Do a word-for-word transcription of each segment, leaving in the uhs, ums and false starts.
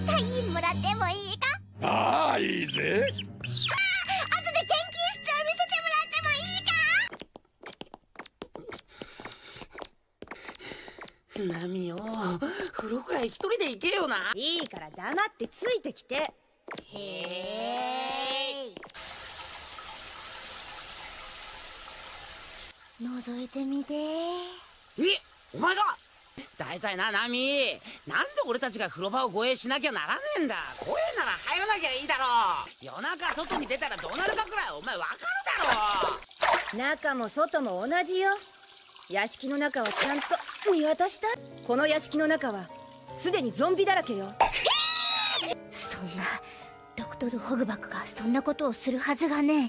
サインもらってもいいか？ ああ、いいぜ。 あ、後で研究室を見せてもらってもいいか？ ナミよ、風呂くらい一人で行けよな。 いいから黙ってついてきて。 へえ。覗いてみて。 え、お前が？大体な、ナミ、なんで俺たちが風呂場を護衛しなきゃならねえんだ。怖えなら入らなきゃいいだろ。夜中外に出たらどうなるかくらいお前わかるだろ。 中も外も同じよ。屋敷の中はちゃんと見渡した？この屋敷の中はすでにゾンビだらけよ。 そんなドクトル・ホグバクがそんなことをするはずがね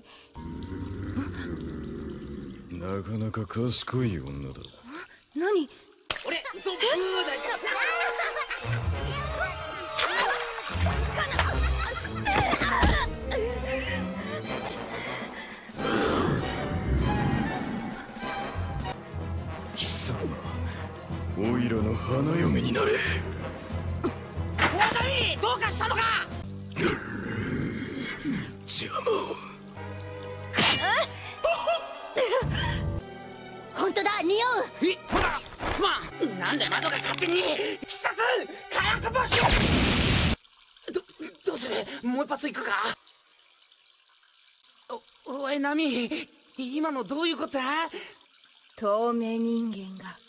なかなか賢い女だ。 何？ 俺嘘ブーだけど。 貴様、オイラの花嫁になれ。 おい、どうかしたのか？ 邪魔を。 本当だ、匂う。 え、ほら、すまん。なんで窓が勝手に必殺火薬帽子を。ど、どうする？もう一発行くか？お、おい、ナミ、今のどういうことだ？ 透明人間が